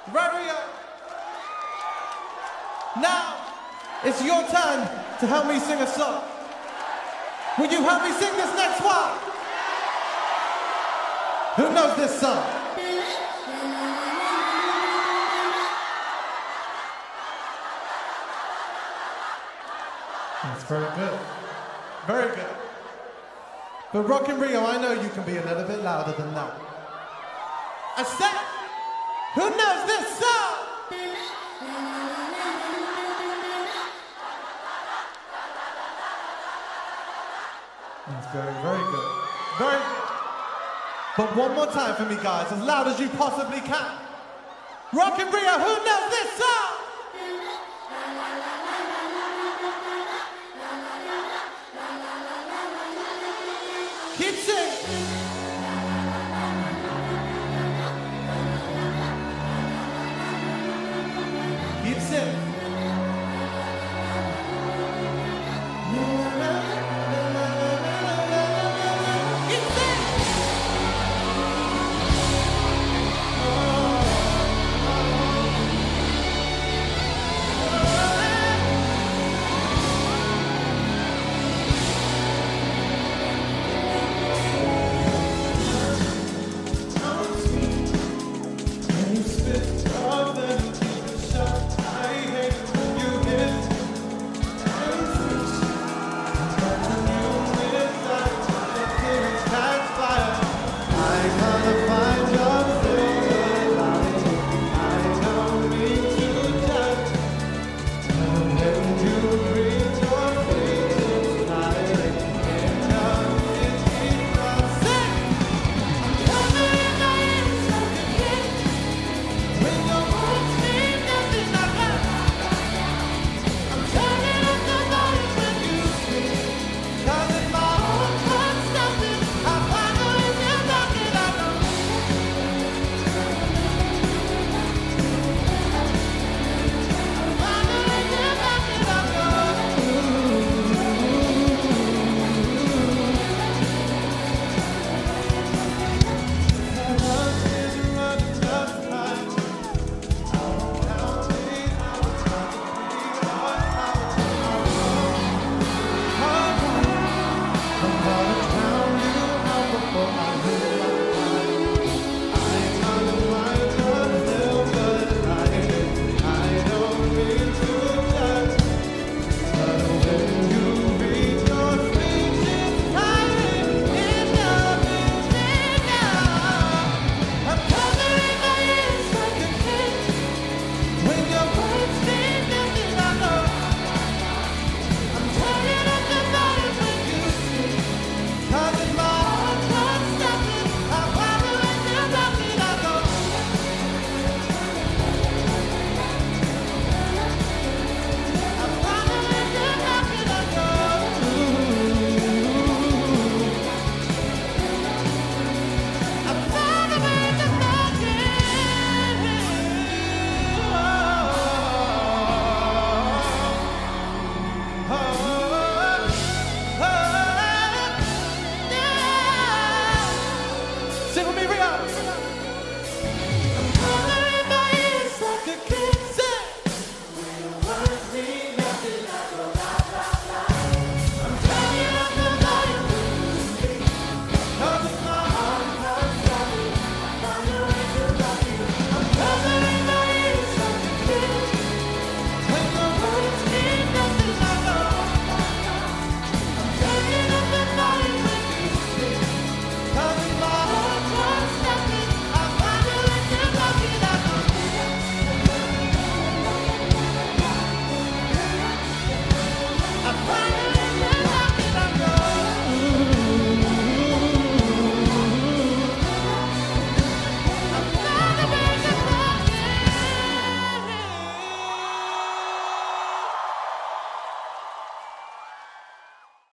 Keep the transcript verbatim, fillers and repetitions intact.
Right, Rio? Now, it's your turn to help me sing a song. Will you help me sing this next one? Who knows this song? That's very good. Very good. But Rockin' Rio, I know you can be a little bit louder than that. I said, who knows this song? That's very, very good. Very good. But one more time for me, guys, as loud as you possibly can. Rockin' Rio, who knows this song?